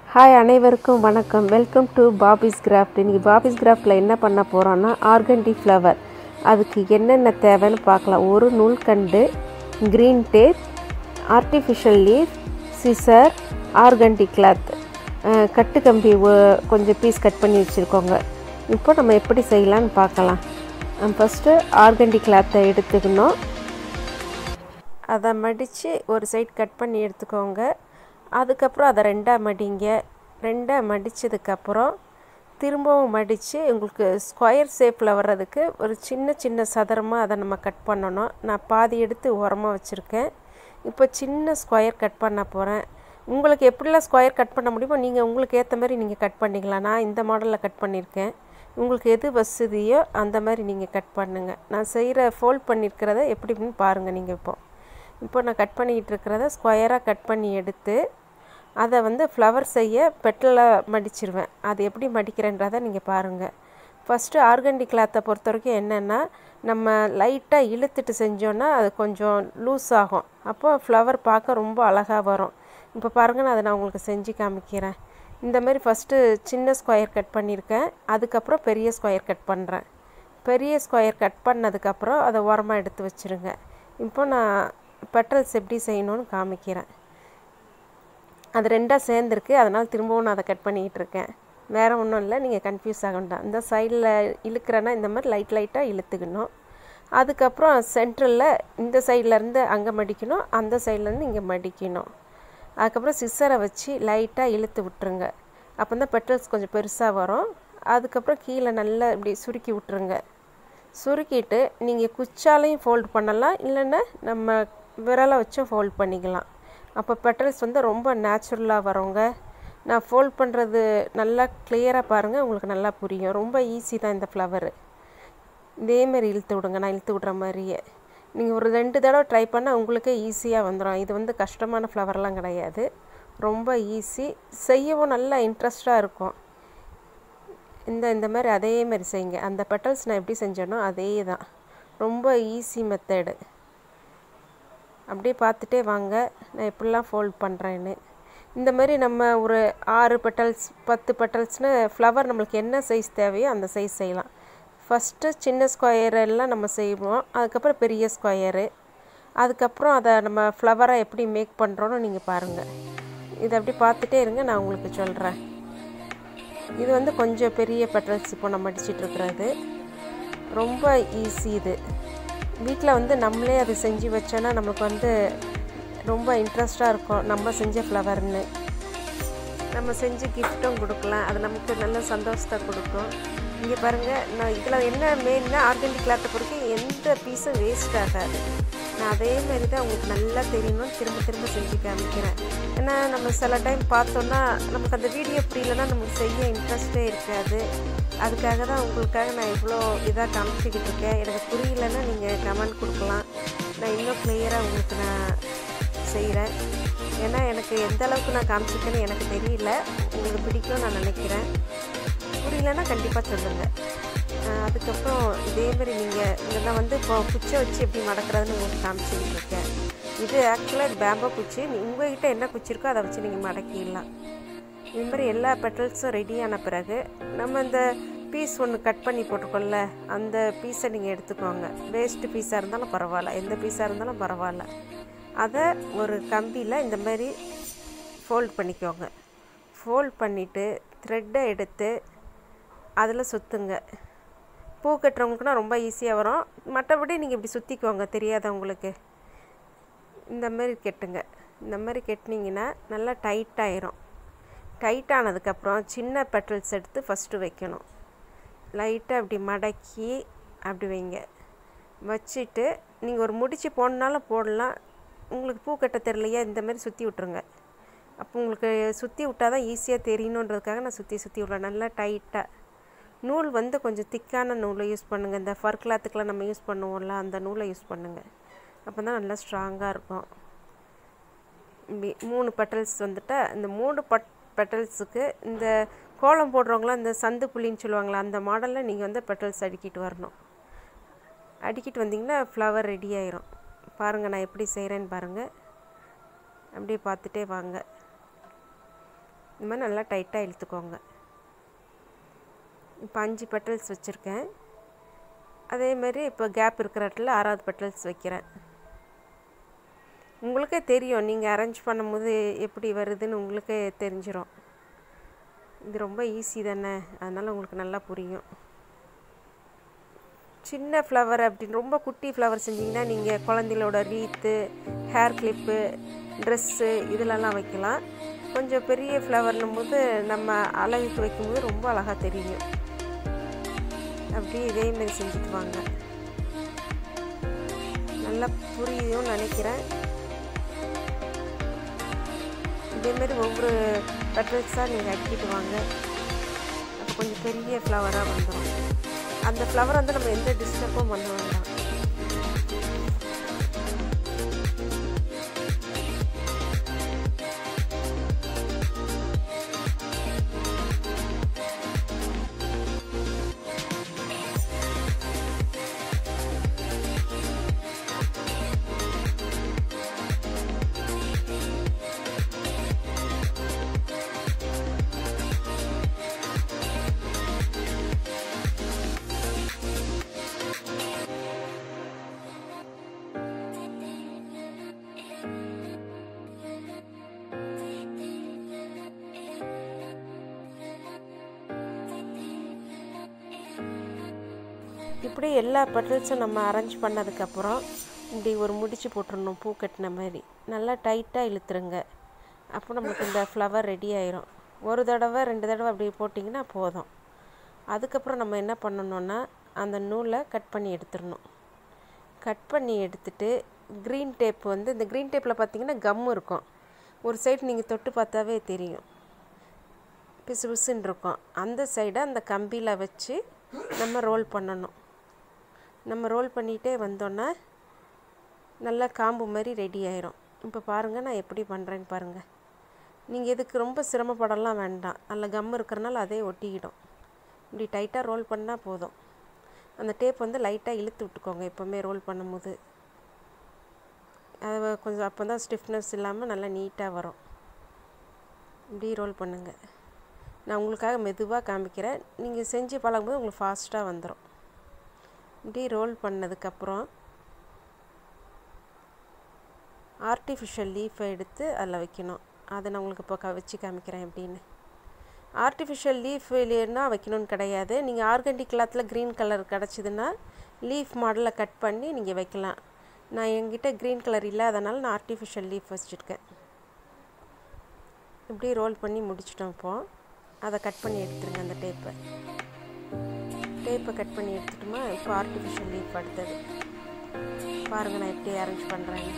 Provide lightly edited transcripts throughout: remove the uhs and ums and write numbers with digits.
Hi அனைவருக்கும் வணக்கம். Welcome to Bobby's Craft. இன்றைக்கி பாபிஸ் கிராஃப்டில் என்ன பண்ண போகிறோன்னா ஆர்கண்டி ஃப்ளவர். அதுக்கு என்னென்ன தேவைன்னு பார்க்கலாம். ஒரு நூல்கண்டு, green tape, artificial leaf, scissor, organdy cloth, கட்டு கம்பி கொஞ்சம் பீஸ் கட் பண்ணி வச்சுருக்கோங்க. இப்போ நம்ம எப்படி செய்யலான்னு பார்க்கலாம். ஃபஸ்ட்டு ஆர்கண்டி கிளாத்தை எடுத்துக்கணும். அதை மடித்து ஒரு சைட் கட் பண்ணி எடுத்துக்கோங்க. அதுக்கப்புறம் அதை ரெண்டாக மடித்ததுக்கப்புறம் திரும்பவும் மடித்து உங்களுக்கு ஸ்கொயர் ஷேப்பில் வர்றதுக்கு ஒரு சின்ன சதுரமாக அதை நம்ம கட் பண்ணணும். நான் பாதி எடுத்து உரமாக வச்சுருக்கேன். இப்போ சின்ன ஸ்கொயர் கட் பண்ண போகிறேன். உங்களுக்கு எப்படிலாம் ஸ்கொயர் கட் பண்ண முடியுமோ நீங்கள் உங்களுக்கு ஏற்ற மாதிரி நீங்கள் கட் பண்ணிக்கலாம். நான் இந்த மாடலில் கட் பண்ணியிருக்கேன். உங்களுக்கு எது வசதியோ அந்த மாதிரி நீங்கள் கட் பண்ணுங்கள். நான் செய்கிற ஃபோல்ட் பண்ணியிருக்கிறத எப்படின்னு பாருங்கள். நீங்கள் இப்போ நான் கட் பண்ணிக்கிட்டு இருக்கிறத ஸ்கொயராக கட் பண்ணி எடுத்து அதை ஃப்ளவர் செய்ய பெட்டலாக மடிச்சிருவேன். அது எப்படி மடிக்கிறேன்றதை நீங்கள் பாருங்கள். ஃபஸ்ட்டு ஆர்கண்டி கிளாத்தை பொறுத்த வரைக்கும் என்னென்னா, நம்ம லைட்டாக இழுத்துட்டு செஞ்சோன்னா அது கொஞ்சம் லூஸ் ஆகும். அப்போ ஃப்ளவர் பார்க்க ரொம்ப அழகாக வரும். இப்போ பாருங்கள், அதை நான் உங்களுக்கு செஞ்சு காமிக்கிறேன். இந்த மாதிரி ஃபஸ்ட்டு சின்ன ஸ்கொயர் கட் பண்ணியிருக்கேன். அதுக்கப்புறம் பெரிய ஸ்கொயர் கட் பண்ணுறேன். பெரிய ஸ்கொயர் கட் பண்ணதுக்கப்புறம் அதை உரமாக எடுத்து வச்சுருங்க. இப்போ நான் பெட்டல்ஸ் எப்படி செய்யணும்னு காமிக்கிறேன். அது ரெண்டாக சேர்ந்துருக்கு, அதனால் திரும்பவும் நான் அதை கட் பண்ணிக்கிட்டு இருக்கேன். வேறு ஒன்றும் இல்லை, நீங்கள் கன்ஃபியூஸ் ஆக வேண்டாம். இந்த சைடில் இழுக்கிறேன்னா இந்த மாதிரி லைட்டாக இழுத்துக்கணும். அதுக்கப்புறம் சென்ட்ரலில் இந்த சைட்லேருந்து அங்கே மடிக்கணும், அந்த சைட்லேருந்து இங்கே மடிக்கணும். அதுக்கப்புறம் சிசரை வச்சு லைட்டாக இழுத்து விட்டுருங்க. அப்போ தான் பெட்டல்ஸ் கொஞ்சம் பெருசாக வரும். அதுக்கப்புறம் கீழே நல்லா இப்படி சுருக்கி விட்டுருங்க. சுருக்கிட்டு நீங்கள் குச்சாலையும் ஃபோல்ட் பண்ணலாம், இல்லைன்னா நம்ம விரலை வச்சும் ஃபோல்ட் பண்ணிக்கலாம். அப்போ பெட்டல்ஸ் ரொம்ப நேச்சுரலாக வருங்க. நான் ஃபோல்ட் பண்ணுறது நல்லா கிளியராக பாருங்கள், உங்களுக்கு நல்லா புரியும். ரொம்ப ஈஸி தான் இந்த ஃப்ளவரு. இதேமாரி இழுத்து விடுங்க, நான் இழுத்து விட்ற மாதிரியே. நீங்கள் ஒரு 2 தடவை ட்ரை பண்ணால் உங்களுக்கே ஈஸியாக வந்துடும். இது கஷ்டமான ஃப்ளவர்லாம் கிடையாது, ரொம்ப ஈஸி. செய்யவும் நல்லா இன்ட்ரெஸ்டாக இருக்கும். இந்த மாதிரி அதேமாரி செய்யுங்க. அந்த பெட்டல்ஸ் நான் எப்படி செஞ்சேனோ அதே தான், ரொம்ப ஈஸி மெத்தடு. அப்படியே பார்த்துட்டே வாங்க நான் எப்படிலாம் ஃபோல்ட் பண்ணுறேன்னு. இந்த மாதிரி நம்ம ஒரு 6 பெட்டல்ஸ் 10 பெட்டல்ஸ்னு ஃப்ளவர் நம்மளுக்கு என்ன சைஸ் தேவையோ அந்த சைஸ் செய்யலாம். ஃபஸ்ட்டு சின்ன ஸ்கொயர் எல்லாம் நம்ம செய்வோம், அதுக்கப்புறம் பெரிய ஸ்கொயரு, அதுக்கப்புறம் அதை நம்ம ஃப்ளவராக எப்படி மேக் பண்ணுறோன்னு நீங்கள் பாருங்கள். இதை அப்படி பார்த்துட்டே இருங்க, நான் உங்களுக்கு சொல்கிறேன். இது கொஞ்சம் பெரிய பெட்டல்ஸ் இப்போ நம்ம அடிச்சிட்ருக்கிறது. ரொம்ப ஈஸி இது. வீட்டில் நம்மளே அது செஞ்சு வச்சோன்னா நம்மளுக்கு ரொம்ப இன்ட்ரெஸ்டாக இருக்கும். நம்ம செஞ்ச ஃப்ளவர்னு நம்ம செஞ்சு கிஃப்ட்டும் கொடுக்கலாம். அது நமக்கு நல்ல சந்தோஷத்தை கொடுக்கும். இங்கே பாருங்கள், நான் இதில் என்ன மெயின்னா ஆர்கண்டி கிளாத்தை பொறுத்து எந்த பீஸும் வேஸ்ட் ஆகாது. நான் அதேமாரி தான் உங்களுக்கு நல்லா தெரியணும்னு திரும்ப செஞ்சு காமிக்கிறேன். ஏன்னா நம்ம சில டைம் பார்த்தோன்னா நமக்கு அந்த வீடியோ புரியலன்னா நமக்கு செய்ய இன்ட்ரெஸ்ட்டே இருக்காது. அதுக்காக தான் உங்களுக்காக நான் இவ்வளோ இதாக காமிச்சிக்கிட்டு இருக்கேன். எனக்கு புரியலன்னா நீங்கள் கமெண்ட் கொடுக்கலாம், நான் இன்னும் கிளியராக உங்களுக்கு நான் செய்கிறேன். ஏன்னா எனக்கு எந்த அளவுக்கு நான் காமிச்சிருக்கேன்னு எனக்கு தெரியல. உங்களுக்கு பிடிக்கும்னு நான் நினைக்கிறேன். புரியலன்னா கண்டிப்பாக சொல்லுங்கள். அதுக்கப்புறம் இதேமாரி நீங்கள் இதெல்லாம் இப்போ குச்சை வச்சு எப்படி மடக்கிறதுன்னு உங்களுக்கு காமிச்சிக்கிட்டு இருக்கேன். இது ஆக்சுவலாக பேம்போ குச்சி. உங்கள்கிட்ட என்ன குச்சி இருக்கோ அதை வச்சு நீங்கள் மடக்கிடலாம். இது மாதிரி எல்லா பெட்டல்ஸும் ரெடியான பிறகு நம்ம இந்த பீஸ் ஒன்று கட் பண்ணி போட்டுக்கோல்ல, அந்த பீஸை நீங்கள் எடுத்துக்கோங்க. வேஸ்ட்டு பீஸாக இருந்தாலும் பரவாயில்ல, எந்த பீஸாக இருந்தாலும் பரவாயில்ல. அதை ஒரு கம்பியில் இந்த மாதிரி ஃபோல்ட் பண்ணிக்கோங்க. ஃபோல்ட் பண்ணிவிட்டு த்ரெட்டை எடுத்து அதில் சுற்றுங்க. பூ கட்டுறவங்களுக்குனா ரொம்ப ஈஸியாக வரும். மற்றபடி நீங்கள் இப்படி சுற்றிக்கோங்க, தெரியாதவங்களுக்கு. இந்த மாதிரி கெட்டுங்க. இந்த மாதிரி கெட்டினீங்கன்னா நல்லா டைட்டாயிரும். டைட்டானதுக்கப்புறம் சின்ன பெட்டல்ஸ் எடுத்து ஃபஸ்ட்டு வைக்கணும். லைட்டாக அப்படி மடக்கி அப்படி வைங்க. வச்சுட்டு நீங்கள் ஒரு முடிச்சு போடனாலும் போடலாம். உங்களுக்கு பூ கட்ட தெரியலையா, இந்த மாதிரி சுற்றி விட்ருங்க. அப்போ உங்களுக்கு சுற்றி விட்டால் தான் ஈஸியாக தெரியணுன்றதுக்காக நான் சுற்றி விட்றேன். நல்லா டைட்டாக நூல் கொஞ்சம் திக்கான நூலை யூஸ் பண்ணுங்கள். இந்த ஃபர் கிளாத்துக்கெலாம் நம்ம யூஸ் பண்ணுவோம்ல, அந்த நூலை யூஸ் பண்ணுங்கள். அப்போ தான் நல்லா ஸ்ட்ராங்காக இருக்கும். 3 பெட்டல்ஸ் இந்த 3 பெட்டல்ஸுக்கு இந்த கோலம் போடுறவங்களாம் இந்த சந்து புள்ளின்னு சொல்லுவாங்களா, அந்த மாடலில் நீங்கள் பெட்டல்ஸ் அடுக்கிட்டு வரணும். அடுக்கிட்டு வந்தீங்கன்னா ஃப்ளவர் ரெடி ஆயிரும். பாருங்கள் நான் எப்படி செய்கிறேன்னு பாருங்கள். அப்படியே பார்த்துட்டே வாங்க. இந்த மாதிரி நல்லா டைட்டாக இழுத்துக்கோங்க. இப்போ 5 பெட்டல்ஸ் வச்சுருக்கேன். அதேமாதிரி இப்போ கேப் இருக்கிற இடத்துல 6வது பெட்டல்ஸ் வைக்கிறேன். உங்களுக்கே தெரியும், நீங்கள் அரேஞ்ச் பண்ணும்போது எப்படி வருதுன்னு உங்களுக்கே தெரிஞ்சிடும். இது ரொம்ப ஈஸி தானே, அதனால் உங்களுக்கு நல்லா புரியும். சின்ன ஃப்ளவர் அப்படின்னு ரொம்ப குட்டி ஃப்ளவர் செஞ்சிங்கன்னா நீங்கள் குழந்தைகளோட ரீத்து, ஹேர் கிளிப்பு, ட்ரெஸ்ஸு இதிலெல்லாம் வைக்கலாம். கொஞ்சம் பெரிய ஃப்ளவர்னும் போது நம்ம அழகுக்கு வைக்கும்போது ரொம்ப அழகாக தெரியும். அப்படியே இதேமாரி செஞ்சுட்டு வாங்க. நல்லா புரியும்னு நினைக்கிறேன். இதேமாரி ஒவ்வொரு பெட்டல்ஸாக நீங்கள் அடிக்கிட்டு வாங்க. அப்போ கொஞ்சம் பெரிய ஃப்ளவராக வந்துடும். அந்த ஃப்ளவர் வந்து நம்ம எந்த டிஸ்டர்பும் பண்ண வேண்டாம். இப்படி எல்லா பெட்டல்ஸும் நம்ம அரேஞ்ச் பண்ணதுக்கப்புறம் இப்படி ஒரு முடிச்சு போட்டுடணும். பூ கட்டின மாதிரி நல்லா டைட்டாக இழுத்துருங்க. அப்போ நம்மளுக்கு இந்த ஃப்ளவர் ரெடி ஆயிரும். ஒரு தடவை 2 தடவை அப்படி போட்டிங்கன்னா போதும். அதுக்கப்புறம் நம்ம என்ன பண்ணணுன்னா அந்த நூலை கட் பண்ணி எடுத்துடணும். கட் பண்ணி எடுத்துட்டு க்ரீன் டேப் வந்து இந்த க்ரீன் டேப்பில் பார்த்திங்கன்னா கம்மு இருக்கும். ஒரு சைடு நீங்கள் தொட்டு பார்த்தாவே தெரியும், பிசு பிசுன்னு இருக்கும். அந்த சைடை அந்த கம்பியில் வச்சு நம்ம ரோல் பண்ணணும். நம்ம ரோல் பண்ணிகிட்டே வந்தோன்னா நல்லா காம்பு மாதிரி ரெடி ஆயிரும். இப்போ பாருங்கள் நான் எப்படி பண்ணுறேன்னு பாருங்கள். நீங்கள் இதுக்கு ரொம்ப சிரமப்படலாம் வேண்டாம். அதில் கம் இருக்கிறனால அதே ஒட்டிக்கிடும். இப்படி டைட்டாக ரோல் பண்ணால் போதும். அந்த டேப் வந்து லைட்டாக இழுத்து விட்டுக்கோங்க எப்போவுமே ரோல் பண்ணும்போது. அதை கொஞ்சம் அப்போ தான் ஸ்டிஃப்னஸ் இல்லாமல் நல்லா நீட்டாக வரும். இப்படி ரோல் பண்ணுங்கள். நான் உங்களுக்காக மெதுவாக காமிக்கிறேன். நீங்கள் செஞ்சு பழகும்போது உங்களுக்கு ஃபாஸ்ட்டாக வந்துடும். இப்படி ரோல் பண்ணதுக்கப்புறம் ஆர்டிஃபிஷியல் லீஃபை எடுத்து அதில் வைக்கணும். அதை நான் உங்களுக்கு இப்போ வச்சு காமிக்கிறேன் எப்படின்னு. ஆர்டிஃபிஷியல் லீஃப் இல்லைன்னா வைக்கணும்னு கிடையாது. நீங்கள் ஆர்கண்டி கிளாத்தில் க்ரீன் கலர் கிடச்சிதுன்னா லீஃப் மாடலில் கட் பண்ணி நீங்கள் வைக்கலாம். நான் என்கிட்ட க்ரீன் கலர் இல்லாதனால நான் ஆர்டிஃபிஷியல் லீஃப் வச்சுருக்கேன். இப்படி ரோல் பண்ணி முடிச்சிட்டோம். இப்போது அதை கட் பண்ணி எடுத்துருங்க. அந்த டேப்பை கட் பண்ணி எடுத்துட்டோமா. இப்போ ஆர்டிஃபிஷியல் லீஃப் அடுத்தது பாருங்கள் நான் எப்படி அரேஞ்ச் பண்ணுறேன்.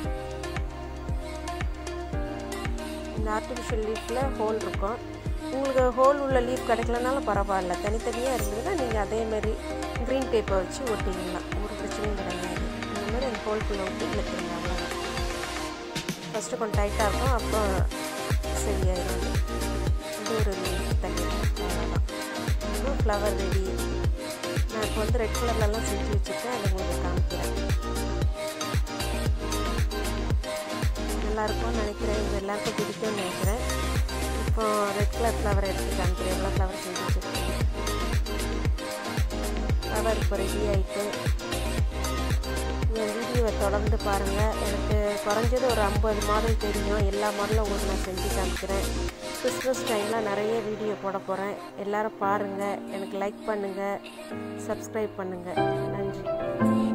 இந்த ஆர்டிஃபிஷியல் லீஃபில் ஹோல் இருக்கும். உங்களுக்கு ஹோல் உள்ள லீஃப் கிடைக்கலனாலும் பரவாயில்ல, தனித்தனியாக இருந்ததுன்னா நீங்கள் அதேமாதிரி க்ரீன் டேப்பை வச்சு ஒட்டிக்கலாம். ஒரு பிரச்சனையும் கிடையாது. இந்த மாதிரி அந்த ஹோல்குள்ளே ஒட்டி இழுத்துருங்க. அவ்வளோதான். ஃபஸ்ட்டு கொஞ்சம் டைட்டாக இருக்கும், அப்புறம் சரியாயிடும். இது ஒரு தண்ணி அவ்வளோதான். இப்போ ஃப்ளவர் ரெடி. நான் இப்போ வந்து ரெட் கலர்லலாம் செஞ்சு வச்சுருக்கேன். அதை உங்களுக்கு காமிக்கிறேன். நல்லாயிருக்கும்னு நினைக்கிறேன். இது எல்லாருக்கும் பிடிக்கும்னு நினைக்கிறேன். இப்போ ரெட் கலர் ஃப்ளவர் எடுத்து காமிக்கிறேன். எவ்வளோ ஃப்ளவர் செஞ்சு வச்சுருக்கேன். ஃப்ளவர் இப்போ ரெடி ஆகிட்டு என் வீடியோவை தொடர்ந்து பாருங்கள். எனக்கு குறைஞ்சது ஒரு 50 மாடல் தெரியும். எல்லா மாடலும் உங்களுக்கு நான் செஞ்சு காமிக்கிறேன். கிறிஸ்மஸ் டைமில் நிறைய வீடியோ போட போகிறேன். எல்லோரும் பாருங்கள். எனக்கு லைக் பண்ணுங்கள், சப்ஸ்கிரைப் பண்ணுங்கள். நன்றி.